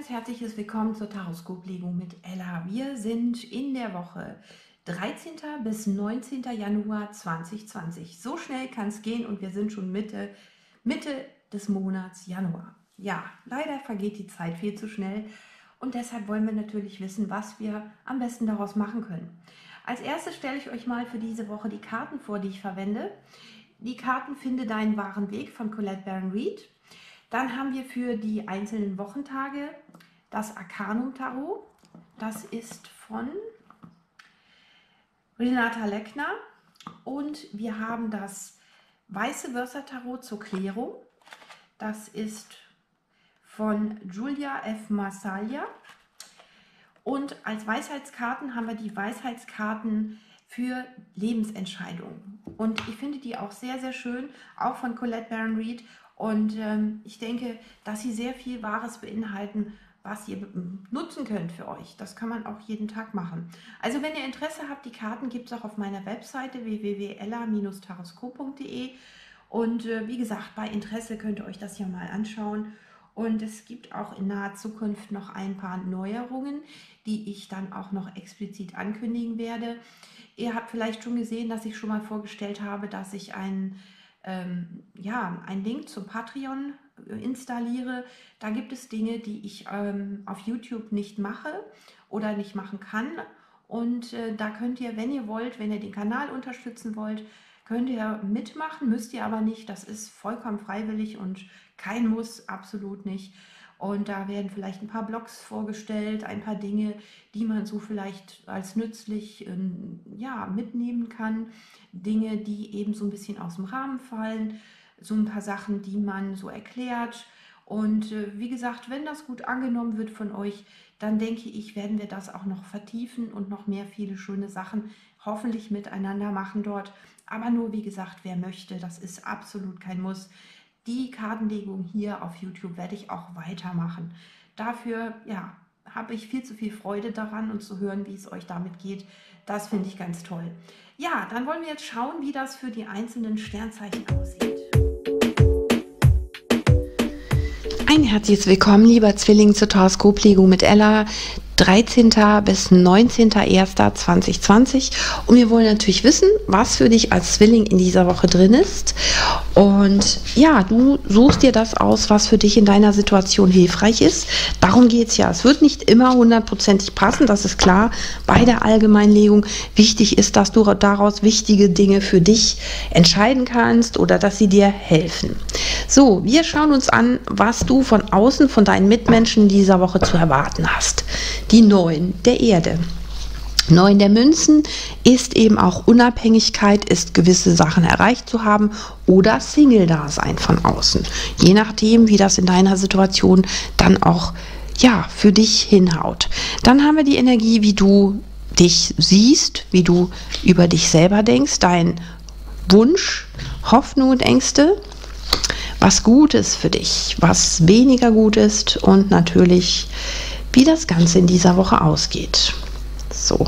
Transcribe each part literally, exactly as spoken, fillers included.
ganz herzliches Willkommen zur Taroskoplegung mit Ella. Wir sind in der Woche dreizehnten bis neunzehnten Januar zweitausendzwanzig. So schnell kann es gehen und wir sind schon Mitte, Mitte des Monats Januar. Ja, leider vergeht die Zeit viel zu schnell und deshalb wollen wir natürlich wissen, was wir am besten daraus machen können. Als erstes stelle ich euch mal für diese Woche die Karten vor, die ich verwende. Die Karten Finde deinen wahren Weg von Colette Baron-Reid. Dann haben wir für die einzelnen Wochentage das Arcanum Tarot. Das ist von Renata Leckner. Und wir haben das Weiße Versa Tarot zur Klärung. Das ist von Julia F. Marsaglia. Und als Weisheitskarten haben wir die Weisheitskarten für Lebensentscheidungen. Und ich finde die auch sehr, sehr schön, auch von Colette Baron-Reid. Und ähm, ich denke, dass sie sehr viel Wahres beinhalten, was ihr nutzen könnt für euch. Das kann man auch jeden Tag machen. Also wenn ihr Interesse habt, die Karten gibt es auch auf meiner Webseite w w w punkt ella Bindestrich taroskop punkt de. Und äh, wie gesagt, bei Interesse könnt ihr euch das ja mal anschauen. Und es gibt auch in naher Zukunft noch ein paar Neuerungen, die ich dann auch noch explizit ankündigen werde. Ihr habt vielleicht schon gesehen, dass ich schon mal vorgestellt habe, dass ich einen Ähm, ja, einen Link zum Patreon installiere. Da gibt es Dinge, die ich ähm, auf YouTube nicht mache oder nicht machen kann. Und äh, da könnt ihr, wenn ihr wollt, wenn ihr den Kanal unterstützen wollt, könnt ihr mitmachen, müsst ihr aber nicht. Das ist vollkommen freiwillig und kein Muss, absolut nicht. Und da werden vielleicht ein paar Blogs vorgestellt, ein paar Dinge, die man so vielleicht als nützlich ähm, ja, mitnehmen kann. Dinge, die eben so ein bisschen aus dem Rahmen fallen. So ein paar Sachen, die man so erklärt. Und äh, wie gesagt, wenn das gut angenommen wird von euch, dann denke ich, werden wir das auch noch vertiefen und noch mehr viele schöne Sachen hoffentlich miteinander machen dort. Aber nur, wie gesagt, wer möchte, das ist absolut kein Muss. Die Kartenlegung hier auf YouTube werde ich auch weitermachen. Dafür, ja, habe ich viel zu viel Freude daran und zu hören, wie es euch damit geht. Das finde ich ganz toll. Ja, dann wollen wir jetzt schauen, wie das für die einzelnen Sternzeichen aussieht. Ein herzliches Willkommen, lieber Zwilling, zur Taroskoplegung mit Ella. dreizehnten bis neunzehnten ersten zweitausendzwanzig. Und wir wollen natürlich wissen, was für dich als Zwilling in dieser Woche drin ist. Und ja, du suchst dir das aus, was für dich in deiner Situation hilfreich ist. Darum geht es ja. Es wird nicht immer hundertprozentig passen, das ist klar. Bei der Allgemeinlegung wichtig ist, dass du daraus wichtige Dinge für dich entscheiden kannst oder dass sie dir helfen. So, wir schauen uns an, was du von außen, von deinen Mitmenschen in dieser Woche zu erwarten hast. Die Neun der Erde. Neun der Münzen ist eben auch Unabhängigkeit, ist gewisse Sachen erreicht zu haben oder Single-Dasein von außen. Je nachdem, wie das in deiner Situation dann auch ja, für dich hinhaut. Dann haben wir die Energie, wie du dich siehst, wie du über dich selber denkst, dein Wunsch, Hoffnung und Ängste. Was gut ist für dich, was weniger gut ist und natürlich wie das Ganze in dieser Woche ausgeht. So,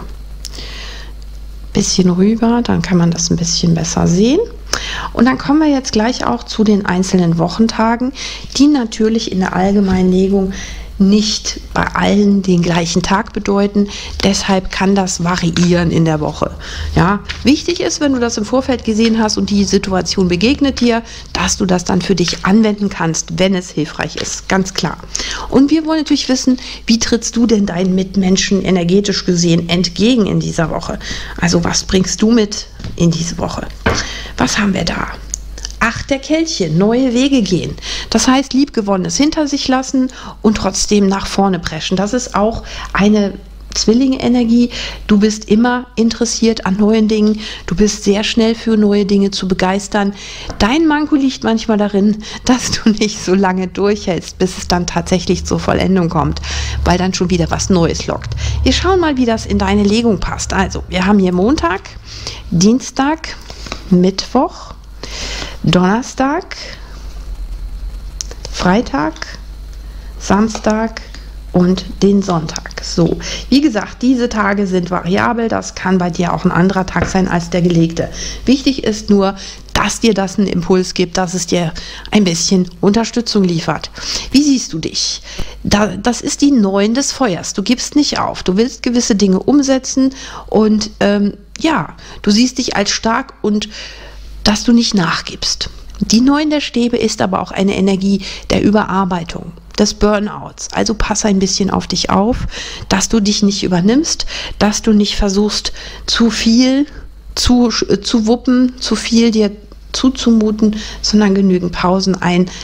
bisschen rüber, dann kann man das ein bisschen besser sehen. Und dann kommen wir jetzt gleich auch zu den einzelnen Wochentagen, die natürlich in der Allgemeinlegung nicht bei allen den gleichen Tag bedeuten. Deshalb kann das variieren in der Woche. Ja, wichtig ist, wenn du das im Vorfeld gesehen hast und die Situation begegnet dir, dass du das dann für dich anwenden kannst, wenn es hilfreich ist. Ganz klar. Und wir wollen natürlich wissen, wie trittst du denn deinen Mitmenschen energetisch gesehen entgegen in dieser Woche? Also was bringst du mit in diese Woche? Was haben wir da? Acht der Kelche, neue Wege gehen. Das heißt, Liebgewonnenes hinter sich lassen und trotzdem nach vorne preschen. Das ist auch eine Zwillinge-Energie. Du bist immer interessiert an neuen Dingen. Du bist sehr schnell für neue Dinge zu begeistern. Dein Manko liegt manchmal darin, dass du nicht so lange durchhältst, bis es dann tatsächlich zur Vollendung kommt, weil dann schon wieder was Neues lockt. Wir schauen mal, wie das in deine Legung passt. Also, wir haben hier Montag, Dienstag, Mittwoch, Donnerstag, Freitag, Samstag, und den Sonntag. So, wie gesagt, diese Tage sind variabel, das kann bei dir auch ein anderer Tag sein als der gelegte. Wichtig ist nur, dass dir das einen Impuls gibt, dass es dir ein bisschen Unterstützung liefert. Wie siehst du dich? Da, das ist die neun des Feuers. Du gibst nicht auf. Du willst gewisse Dinge umsetzen und ähm, ja, du siehst dich als stark und dass du nicht nachgibst. Die neun der Stäbe ist aber auch eine Energie der Überarbeitung, des Burnouts. Also pass ein bisschen auf dich auf, dass du dich nicht übernimmst, dass du nicht versuchst, zu viel zu, zu wuppen, zu viel dir zuzumuten, sondern genügend Pausen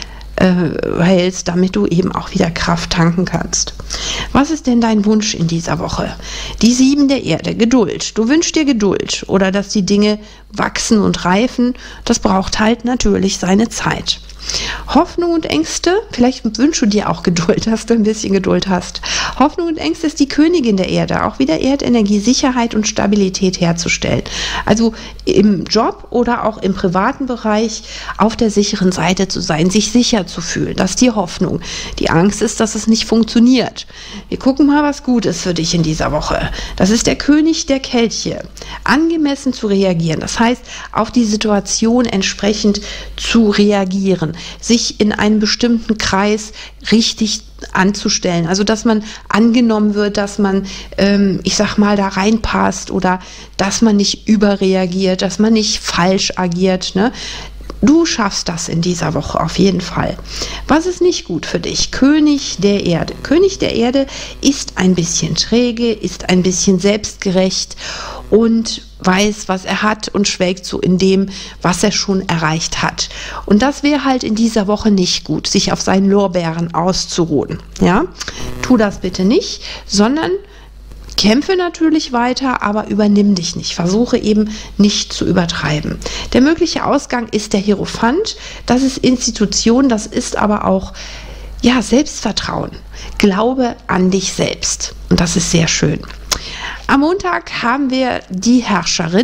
einhältst, äh, damit du eben auch wieder Kraft tanken kannst. Was ist denn dein Wunsch in dieser Woche? Die sieben der Erde, Geduld. Du wünschst dir Geduld oder dass die Dinge wachsen und reifen. Das braucht halt natürlich seine Zeit. Hoffnung und Ängste, vielleicht wünschst du dir auch Geduld, dass du ein bisschen Geduld hast. Hoffnung und Ängste ist die Königin der Erde, auch wieder Erdenergie, Sicherheit und Stabilität herzustellen. Also im Job oder auch im privaten Bereich auf der sicheren Seite zu sein, sich sicher zu fühlen, das ist die Hoffnung. Die Angst ist, dass es nicht funktioniert. Wir gucken mal, was gut ist für dich in dieser Woche. Das ist der König der Kelche. Angemessen zu reagieren, das heißt, auf die Situation entsprechend zu reagieren, sich in einem bestimmten Kreis richtig anzustellen. Also, dass man angenommen wird, dass man, ähm, ich sag mal, da reinpasst oder dass man nicht überreagiert, dass man nicht falsch agiert, ne? Du schaffst das in dieser Woche auf jeden Fall. Was ist nicht gut für dich? König der Erde. König der Erde ist ein bisschen träge, ist ein bisschen selbstgerecht und weiß, was er hat und schwelgt so in dem, was er schon erreicht hat. Und das wäre halt in dieser Woche nicht gut, sich auf seinen Lorbeeren auszuruhen. Ja? Tu das bitte nicht, sondern kämpfe natürlich weiter, aber übernimm dich nicht. Versuche eben nicht zu übertreiben. Der mögliche Ausgang ist der Hierophant. Das ist Institution, das ist aber auch ja, Selbstvertrauen. Glaube an dich selbst. Und das ist sehr schön. Am Montag haben wir die Herrscherin.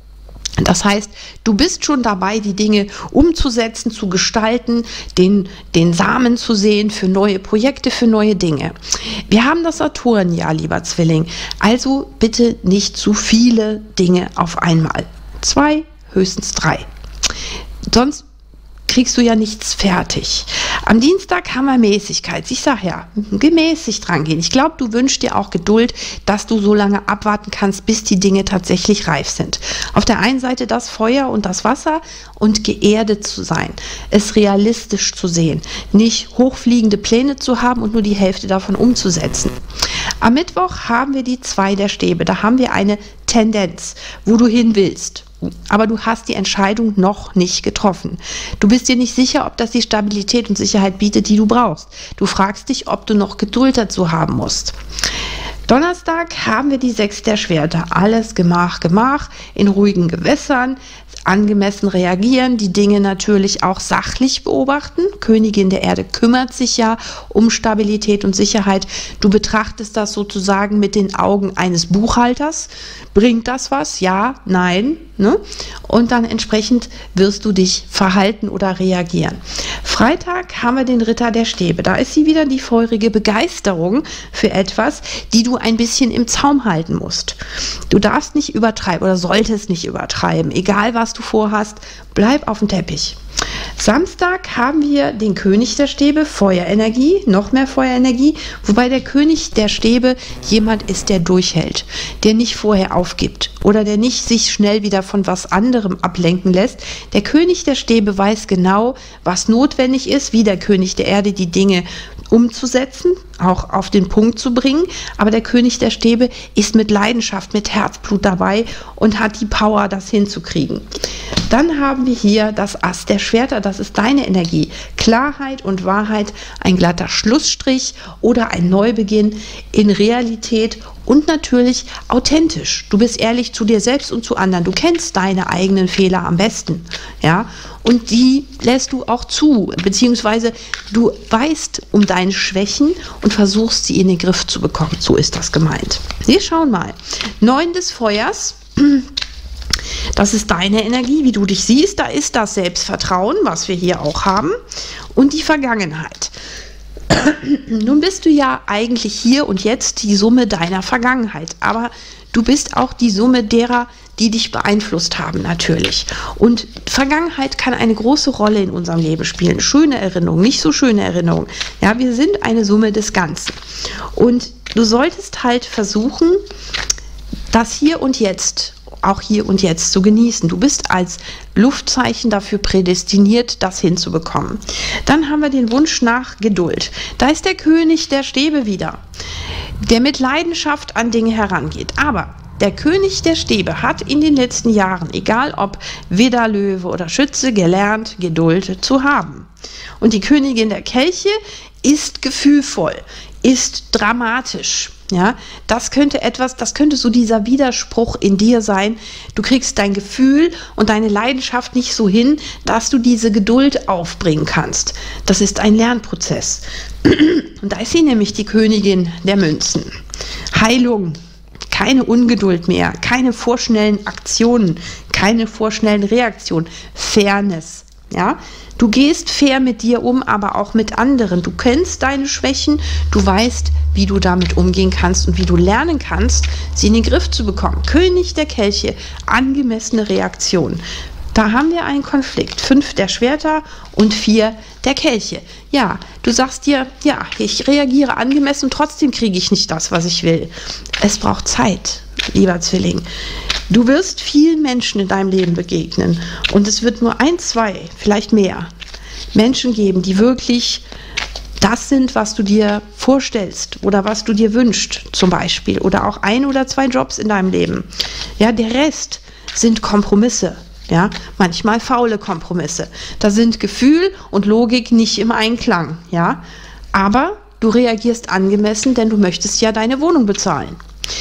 Das heißt, du bist schon dabei, die Dinge umzusetzen, zu gestalten, den, den Samen zu sehen für neue Projekte, für neue Dinge. Wir haben das Saturnjahr, lieber Zwilling. Also bitte nicht zu viele Dinge auf einmal. Zwei, höchstens drei. Sonst kriegst du ja nichts fertig. Am Dienstag haben wir Mäßigkeit. Ich sage ja, gemäßigt rangehen. Ich glaube, du wünschst dir auch Geduld, dass du so lange abwarten kannst, bis die Dinge tatsächlich reif sind. Auf der einen Seite das Feuer und das Wasser und geerdet zu sein, es realistisch zu sehen, nicht hochfliegende Pläne zu haben und nur die Hälfte davon umzusetzen. Am Mittwoch haben wir die zwei der Stäbe. Da haben wir eine Tendenz, wo du hin willst. Aber du hast die Entscheidung noch nicht getroffen. Du bist dir nicht sicher, ob das die Stabilität und Sicherheit bietet, die du brauchst. Du fragst dich, ob du noch Geduld dazu haben musst. Donnerstag haben wir die sechs der Schwerter. Alles Gemach, Gemach, in ruhigen Gewässern, angemessen reagieren, die Dinge natürlich auch sachlich beobachten. Königin der Erde kümmert sich ja um Stabilität und Sicherheit. Du betrachtest das sozusagen mit den Augen eines Buchhalters. Bringt das was? Ja, nein. Ne? Und dann entsprechend wirst du dich verhalten oder reagieren. Freitag haben wir den Ritter der Stäbe. Da ist sie wieder die feurige Begeisterung für etwas, die du ein bisschen im Zaum halten musst. Du darfst nicht übertreiben oder solltest nicht übertreiben. Egal, was du vorhast, bleib auf dem Teppich. Samstag haben wir den König der Stäbe, Feuerenergie, noch mehr Feuerenergie, wobei der König der Stäbe jemand ist, der durchhält, der nicht vorher aufgibt oder der nicht sich schnell wieder von was anderem ablenken lässt. Der König der Stäbe weiß genau, was notwendig ist, wie der König der Erde die Dinge umzusetzen, auch auf den Punkt zu bringen, aber der König der Stäbe ist mit Leidenschaft, mit Herzblut dabei und hat die Power, das hinzukriegen. Dann haben wir hier das Ass der Schwerter, das ist deine Energie. Klarheit und Wahrheit, ein glatter Schlussstrich oder ein Neubeginn in Realität und natürlich authentisch. Du bist ehrlich zu dir selbst und zu anderen. Du kennst deine eigenen Fehler am besten, ja, und die lässt du auch zu, beziehungsweise du weißt um deine Schwächen und versuchst sie in den Griff zu bekommen. So ist das gemeint. Wir schauen mal. Neun des Feuers. Das ist deine Energie, wie du dich siehst. Da ist das Selbstvertrauen, was wir hier auch haben, und die Vergangenheit. Nun bist du ja eigentlich hier und jetzt die Summe deiner Vergangenheit, aber du bist auch die Summe derer, die dich beeinflusst haben, natürlich. Und Vergangenheit kann eine große Rolle in unserem Leben spielen. Schöne Erinnerungen, nicht so schöne Erinnerungen. Ja, wir sind eine Summe des Ganzen. Und du solltest halt versuchen, das Hier und Jetzt, auch hier und jetzt zu genießen. Du bist als Luftzeichen dafür prädestiniert, das hinzubekommen. Dann haben wir den Wunsch nach Geduld. Da ist der König der Stäbe wieder, der mit Leidenschaft an Dinge herangeht. Aber der König der Stäbe hat in den letzten Jahren, egal ob Widder, Löwe oder Schütze, gelernt, Geduld zu haben. Und die Königin der Kelche ist gefühlvoll, ist dramatisch. Ja, das könnte etwas, das könnte so dieser Widerspruch in dir sein. Du kriegst dein Gefühl und deine Leidenschaft nicht so hin, dass du diese Geduld aufbringen kannst. Das ist ein Lernprozess. Und da ist sie nämlich, die Königin der Münzen. Heilung. Keine Ungeduld mehr, keine vorschnellen Aktionen, keine vorschnellen Reaktionen, Fairness. Ja? Du gehst fair mit dir um, aber auch mit anderen. Du kennst deine Schwächen, du weißt, wie du damit umgehen kannst und wie du lernen kannst, sie in den Griff zu bekommen. König der Kelche, angemessene Reaktion. Da haben wir einen Konflikt. Fünf der Schwerter und vier der Kelche. Ja, du sagst dir, ja, ich reagiere angemessen und trotzdem kriege ich nicht das, was ich will. Es braucht Zeit, lieber Zwilling. Du wirst vielen Menschen in deinem Leben begegnen und es wird nur ein, zwei, vielleicht mehr Menschen geben, die wirklich das sind, was du dir vorstellst oder was du dir wünschst, zum Beispiel. Oder auch ein oder zwei Jobs in deinem Leben. Ja, der Rest sind Kompromisse. Ja, manchmal faule Kompromisse. Da sind Gefühl und Logik nicht im Einklang. Ja, aber du reagierst angemessen, denn du möchtest ja deine Wohnung bezahlen.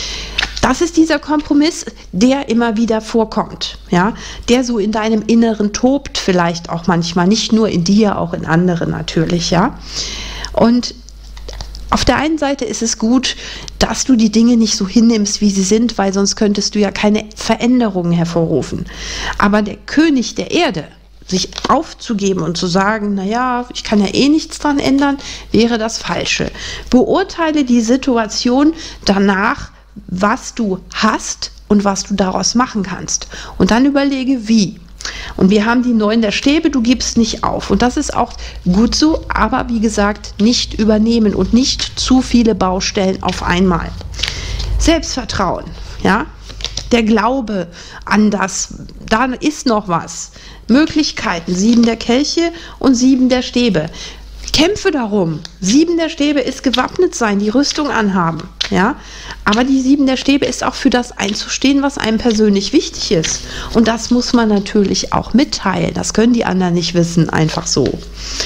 Das ist dieser Kompromiss, der immer wieder vorkommt, ja, der so in deinem Inneren tobt, vielleicht auch manchmal, nicht nur in dir, auch in anderen natürlich, ja. Und auf der einen Seite ist es gut, dass du die Dinge nicht so hinnimmst, wie sie sind, weil sonst könntest du ja keine Veränderungen hervorrufen. Aber der König der Erde, sich aufzugeben und zu sagen, naja, ich kann ja eh nichts dran ändern, wäre das Falsche. Beurteile die Situation danach, was du hast und was du daraus machen kannst. Und dann überlege, wie. Und wir haben die Neun der Stäbe, du gibst nicht auf. Und das ist auch gut so, aber wie gesagt, nicht übernehmen und nicht zu viele Baustellen auf einmal. Selbstvertrauen, ja, der Glaube an das, da ist noch was. Möglichkeiten, sieben der Kelche und sieben der Stäbe. Kämpfe darum. Sieben der Stäbe ist gewappnet sein, die Rüstung anhaben. Ja? Aber die sieben der Stäbe ist auch für das einzustehen, was einem persönlich wichtig ist. Und das muss man natürlich auch mitteilen. Das können die anderen nicht wissen, einfach so.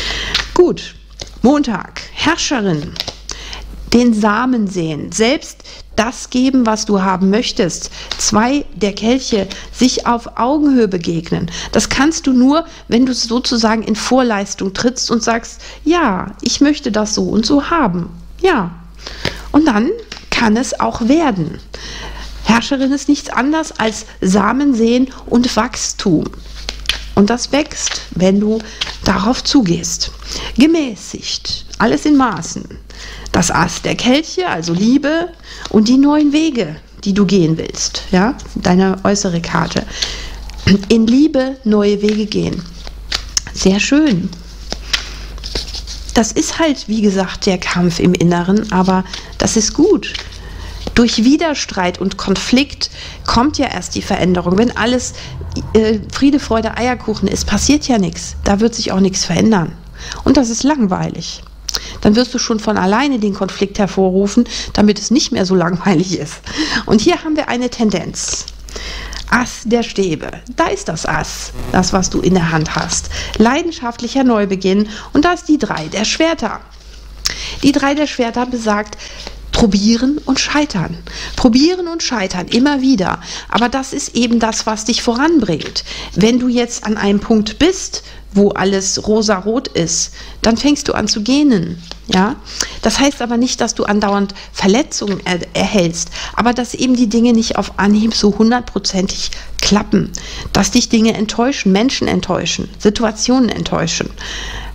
Gut, Montag, Herrscherin. Den Samen sehen, selbst das geben, was du haben möchtest. Zwei der Kelche, sich auf Augenhöhe begegnen. Das kannst du nur, wenn du sozusagen in Vorleistung trittst und sagst, ja, ich möchte das so und so haben. Ja. Und dann kann es auch werden. Herrscherin ist nichts anderes als Samen sehen und Wachstum. Und das wächst, wenn du darauf zugehst. Gemäßigt, alles in Maßen. Das Ass der Kelche, also Liebe, und die neuen Wege, die du gehen willst. Ja, deine äußere Karte. In Liebe neue Wege gehen. Sehr schön. Das ist halt, wie gesagt, der Kampf im Inneren, aber das ist gut. Durch Widerstreit und Konflikt kommt ja erst die Veränderung. Wenn alles äh, Friede, Freude, Eierkuchen ist, passiert ja nichts. Da wird sich auch nichts verändern. Und das ist langweilig. Dann wirst du schon von alleine den Konflikt hervorrufen, damit es nicht mehr so langweilig ist. Und hier haben wir eine Tendenz. Ass der Stäbe, da ist das Ass, das, was du in der Hand hast. Leidenschaftlicher Neubeginn und da ist die Drei der Schwerter. Die Drei der Schwerter besagt, probieren und scheitern. Probieren und scheitern, immer wieder. Aber das ist eben das, was dich voranbringt. Wenn du jetzt an einem Punkt bist, wo alles rosarot ist, dann fängst du an zu gähnen. Ja? Das heißt aber nicht, dass du andauernd Verletzungen er erhältst, aber dass eben die Dinge nicht auf Anhieb so hundertprozentig klappen. Dass dich Dinge enttäuschen, Menschen enttäuschen, Situationen enttäuschen.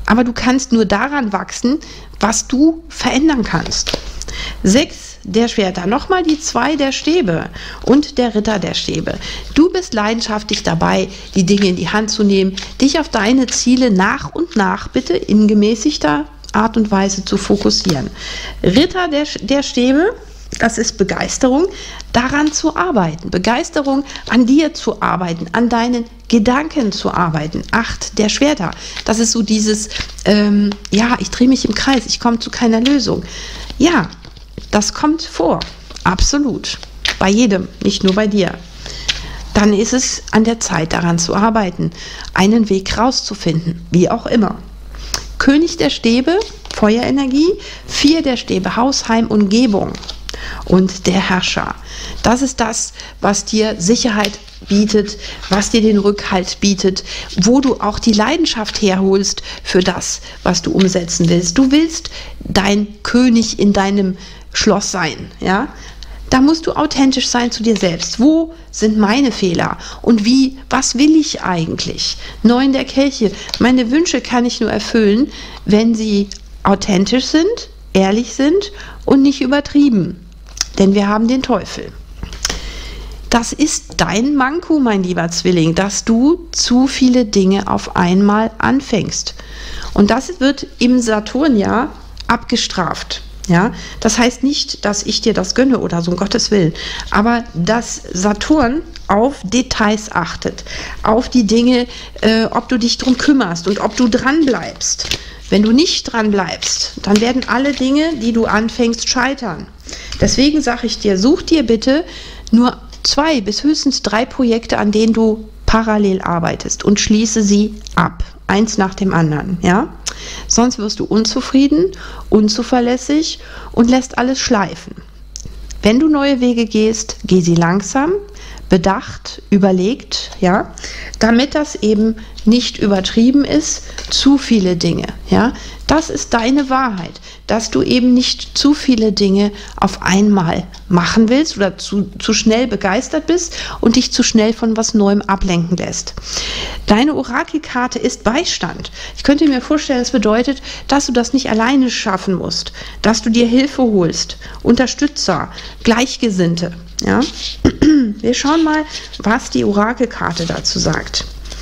aber du kannst nur daran wachsen, was du verändern kannst. Sechs der Schwerter, nochmal die zwei der Stäbe und der Ritter der Stäbe. Du bist leidenschaftlich dabei, die Dinge in die Hand zu nehmen, dich auf deine Ziele nach und nach bitte in gemäßigter Art und Weise zu fokussieren. Ritter der, der Stäbe, das ist Begeisterung, daran zu arbeiten. Begeisterung, an dir zu arbeiten, an deinen Gedanken zu arbeiten. Acht der Schwerter, das ist so dieses, ähm, ja, ich drehe mich im Kreis, ich komme zu keiner Lösung. Ja, das kommt vor, absolut, bei jedem, nicht nur bei dir. Dann ist es an der Zeit, daran zu arbeiten, einen Weg rauszufinden, wie auch immer. König der Stäbe, Feuerenergie, vier der Stäbe, Haus, Heim, Umgebung und der Herrscher. Das ist das, was dir Sicherheit bietet, was dir den Rückhalt bietet, wo du auch die Leidenschaft herholst für das, was du umsetzen willst. Du willst dein König in deinem Schloss sein, ja? Da musst du authentisch sein zu dir selbst. Wo sind meine Fehler? Und wie, was will ich eigentlich? Neun der Kelche. Meine Wünsche kann ich nur erfüllen, wenn sie authentisch sind, ehrlich sind und nicht übertrieben. Denn wir haben den Teufel. Das ist dein Manko, mein lieber Zwilling, dass du zu viele Dinge auf einmal anfängst. Und das wird im Saturnjahr abgestraft. Ja, das heißt nicht, dass ich dir das gönne oder so, um Gottes Willen, aber dass Saturn auf Details achtet, auf die Dinge, äh, ob du dich drum kümmerst und ob du dran bleibst. Wenn du nicht dran bleibst, dann werden alle Dinge, die du anfängst, scheitern. Deswegen sage ich dir, such dir bitte nur zwei bis höchstens drei Projekte, an denen du parallel arbeitest und schließe sie ab. Eins nach dem anderen, ja? Sonst wirst du unzufrieden, unzuverlässig und lässt alles schleifen. Wenn du neue Wege gehst, geh sie langsam, bedacht, überlegt, ja, damit das eben nicht übertrieben ist, zu viele Dinge, ja. Das ist deine Wahrheit, dass du eben nicht zu viele Dinge auf einmal machen willst oder zu, zu schnell begeistert bist und dich zu schnell von was Neuem ablenken lässt. Deine Orakelkarte ist Beistand. Ich könnte mir vorstellen, das bedeutet, dass du das nicht alleine schaffen musst, dass du dir Hilfe holst, Unterstützer, Gleichgesinnte. Ja? Wir schauen mal, was die Orakelkarte dazu sagt.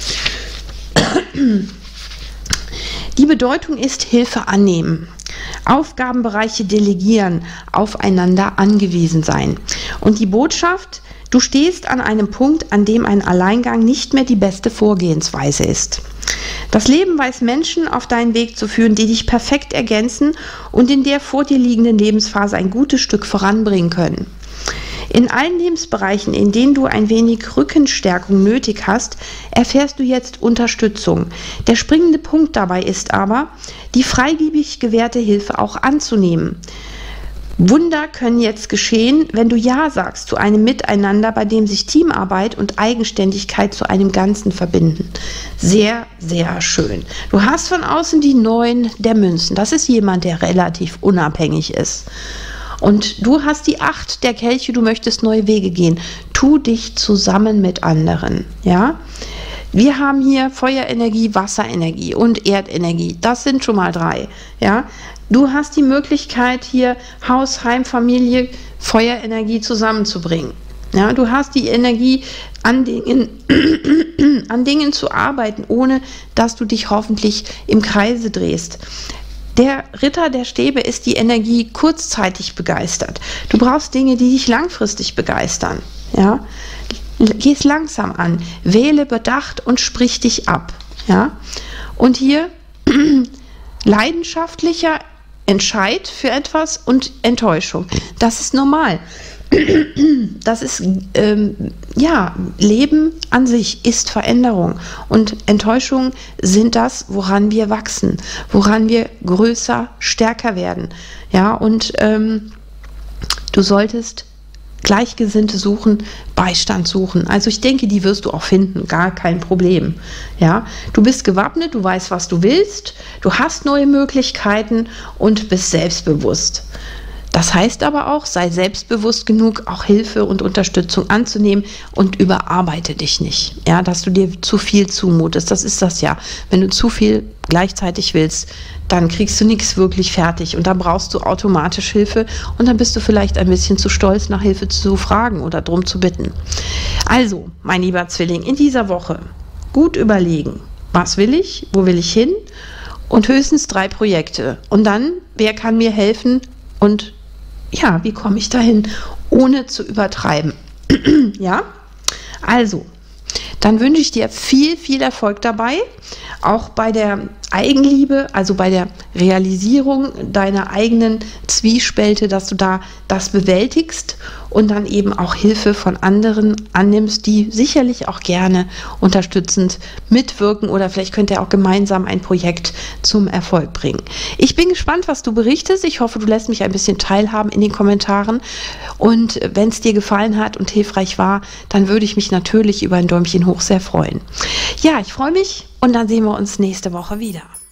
Die Bedeutung ist Hilfe annehmen, Aufgabenbereiche delegieren, aufeinander angewiesen sein. Und die Botschaft, du stehst an einem Punkt, an dem ein Alleingang nicht mehr die beste Vorgehensweise ist. Das Leben weiß Menschen auf deinen Weg zu führen, die dich perfekt ergänzen und in der vor dir liegenden Lebensphase ein gutes Stück voranbringen können. In allen Lebensbereichen, in denen du ein wenig Rückenstärkung nötig hast, erfährst du jetzt Unterstützung. Der springende Punkt dabei ist aber, die freigebig gewährte Hilfe auch anzunehmen. Wunder können jetzt geschehen, wenn du Ja sagst zu einem Miteinander, bei dem sich Teamarbeit und Eigenständigkeit zu einem Ganzen verbinden. Sehr, sehr schön. Du hast von außen die Neun der Münzen. Das ist jemand, der relativ unabhängig ist. Und du hast die Acht der Kelche, du möchtest neue Wege gehen. Tu dich zusammen mit anderen, ja. Wir haben hier Feuerenergie, Wasserenergie und Erdenergie. Das sind schon mal drei, ja. Du hast die Möglichkeit, hier Haus, Heim, Familie, Feuerenergie zusammenzubringen. Ja, du hast die Energie, an Dingen, an Dingen zu arbeiten, ohne dass du dich hoffentlich im Kreise drehst. Der Ritter der Stäbe ist die Energie kurzzeitig begeistert. Du brauchst Dinge, die dich langfristig begeistern. Ja? Geh es langsam an, wähle bedacht und sprich dich ab. Ja? Und hier leidenschaftlicher Entscheid für etwas und Enttäuschung. Das ist normal. Das ist, ähm, ja, Leben an sich ist Veränderung und Enttäuschungen sind das, woran wir wachsen, woran wir größer, stärker werden. Ja, und ähm, du solltest Gleichgesinnte suchen, Beistand suchen. Also ich denke, die wirst du auch finden, gar kein Problem. Ja, du bist gewappnet, du weißt, was du willst, du hast neue Möglichkeiten und bist selbstbewusst. Das heißt aber auch, sei selbstbewusst genug, auch Hilfe und Unterstützung anzunehmen und überarbeite dich nicht, ja, dass du dir zu viel zumutest. Das ist das ja. Wenn du zu viel gleichzeitig willst, dann kriegst du nichts wirklich fertig und dann brauchst du automatisch Hilfe und dann bist du vielleicht ein bisschen zu stolz, nach Hilfe zu fragen oder drum zu bitten. Also, mein lieber Zwilling, in dieser Woche gut überlegen, was will ich, wo will ich hin und höchstens drei Projekte. Und dann, wer kann mir helfen und ja, wie komme ich dahin, ohne zu übertreiben. Ja, also, dann wünsche ich dir viel, viel Erfolg dabei, auch bei der Eigenliebe, also bei der Realisierung deiner eigenen Zwiespälte, dass du da das bewältigst und dann eben auch Hilfe von anderen annimmst, die sicherlich auch gerne unterstützend mitwirken oder vielleicht könnt ihr auch gemeinsam ein Projekt zum Erfolg bringen. Ich bin gespannt, was du berichtest. Ich hoffe, du lässt mich ein bisschen teilhaben in den Kommentaren und wenn es dir gefallen hat und hilfreich war, dann würde ich mich natürlich über ein Däumchen hoch sehr freuen. Ja, ich freue mich und dann sehen wir uns nächste Woche wieder.